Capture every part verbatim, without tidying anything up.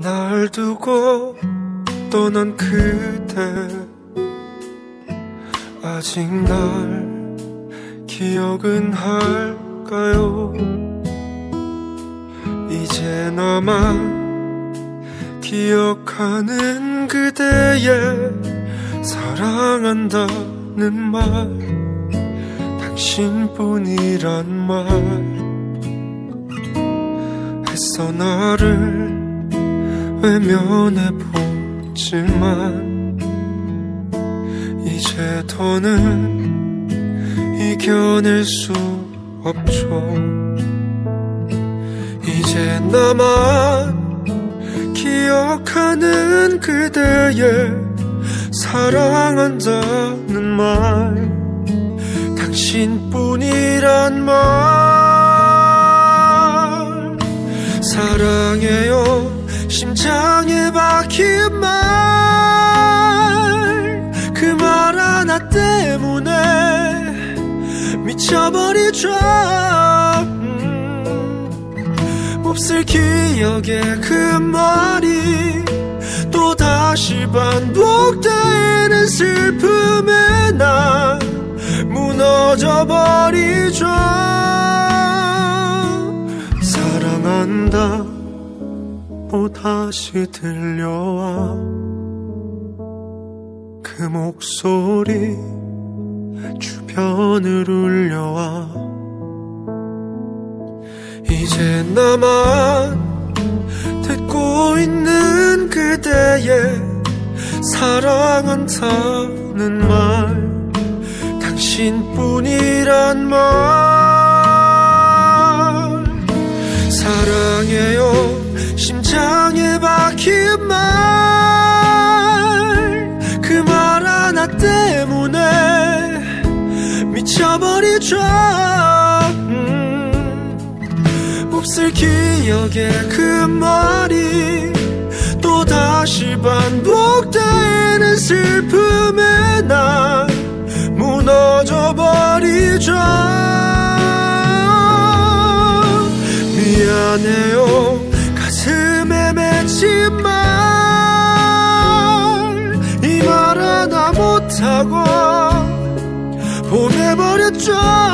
날 두고 떠난 그대 아직 날 기억은 할까요? 이제 나만 기억하는 그대의 사랑한다는 말, 당신뿐이란 말 했어. 나를 외면해보지만 이제 더는 이겨낼 수 없죠. 이제 나만 기억하는 그대의 사랑한다는 말, 당신뿐이란 말. 사랑해요 심장에 박힌 말, 그 말 하나 때문에 미쳐버리죠. 음, 몹쓸 기억에 그 말이 또다시 반복되는 슬픔에 나 무너져버리죠. 사랑한다 또다시 들려와 그 목소리 주변을 울려와. 이제 나만 듣고 있는 그대의 사랑한다는 말, 당신뿐이란 말. 사랑해요 심장에 박힌 말, 그 말 하나 때문에 미쳐버리죠. 음, 몹쓸 기억에 그 말이 또다시 반복되는 슬픔에 나 무너져버리죠. 미안해요 가슴에 맺힌 말, 이 말 하나 못하고 보내버렸죠.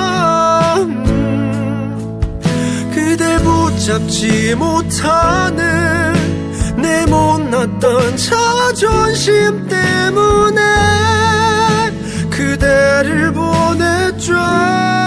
음, 그댈 붙잡지 못하는 내 못났던 자존심 때문에 그대를 보냈죠.